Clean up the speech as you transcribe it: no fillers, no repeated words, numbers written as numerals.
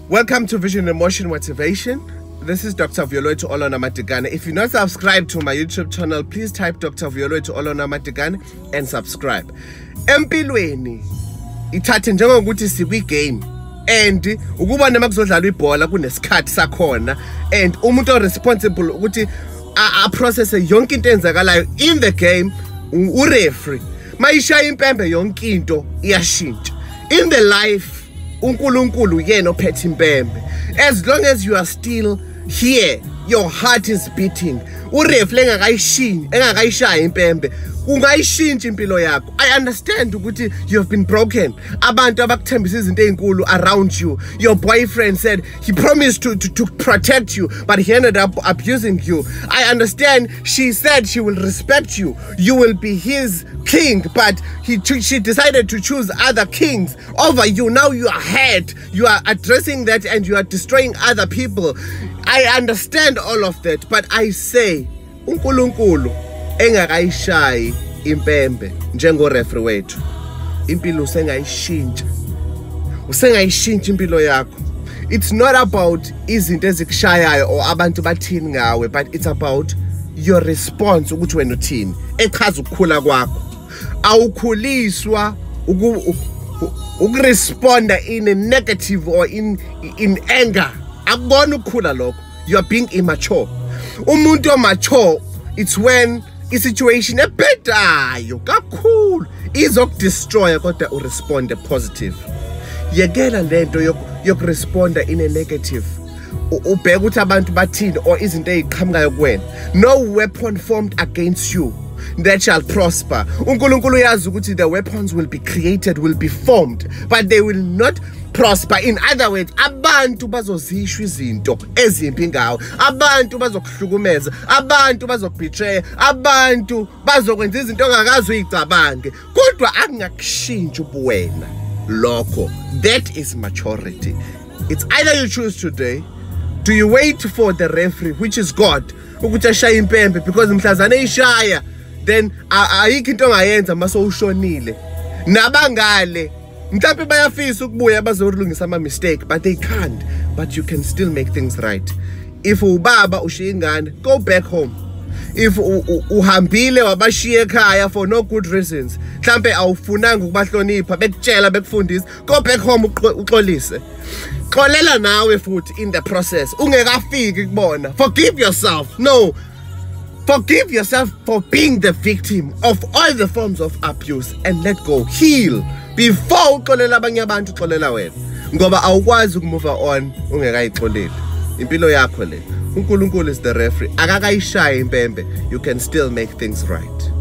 Welcome to Vision Emotion Motivation. This is Dr. Violeta Olona Matigane. If you're not subscribed to my YouTube channel, please type Dr. Violeta Olona Matigane and subscribe. Empilweni ithathe njengokuthi sikwi game and ukuba namakuzodlala ibhola kunesikhathi sakhona and umuntu responsible ukuthi a process yonke into enzakalayo in the game ureferee mayishaya impembe yonke into iyashintsha in the life uNkulunkulu yena ophethe impembe. As long as you are still here, your heart is beating. Urefle engakayishaya impembe ungayishintsha impilo yakho. I understand ukuthi you have been broken. Abantu abakuthembisa izinto ezinkulu around you. Your boyfriend said he promised to protect you, but he ended up abusing you. I understand she said she will respect you. You will be his king, but she decided to choose other kings over you. Now you are hurt. You are addressing that and you are destroying other people. I understand all of that, but I say uNkulunkulu engakayishayi impembe njengo referee wethu impilo usengayishintsha impilo yakho. It's not about izinto ezikushayayo or abantu bathini ngawe, but it's about your response ukuthi wena uthini echaza ukukhula kwakho. Awukhuliswa ukuresponda in a negative or in anger. Akubona ukukhula lokho. You are being immature. Umuntu omature, it's when i-situation ebhedayo kakhulu izokudestroya kodwa uresponde positive. Yekela lento yokuresponda in a negative. Ubheka ukuthi abantu bathini or izinto eziqhamukayo kuwena. No weapon formed against you that shall prosper. uNkulunkulu yazi ukuthi the weapons will be created, will be formed, but they will not prosper. In other words, abantu bazozisho izinto ezimpi ngawe, abantu bazokuhlukumeza, abantu bazokubetray, abantu bazokwenza izinto ongakazi uyicabange, kodwa akungakushintsha ubuwena lokho. That is maturity. It's either you choose today, do you wait for the referee, which is God, ukuthi ashaya impembe, because mhlazane ishaya then ayikho into ongayenza mase ushonile. Nabangale mhlawumbe bayafisa ukubuya bazolungisa ama mistake, but they can't. But you can still make things right. If ubaba ushiya ingane, go back home. If uhambile wabashiya ekhaya for no good reasons, mhlawumbe awufunanga ukubahlonipha, bekutshela bekufundisa, go back home uxolise. Xolela nawe futhi in the process. Ungekafiki kubona. Forgive yourself. No. Forgive yourself for being the victim of all the forms of abuse and let go. Heal before uxolela abanye abantu uxolela wena. Ngoba awukwazi ukumove on ungekayixoleli. Impilo yakho le. uNkulunkulu is the referee. Akakayishaya impembe. You can still make things right.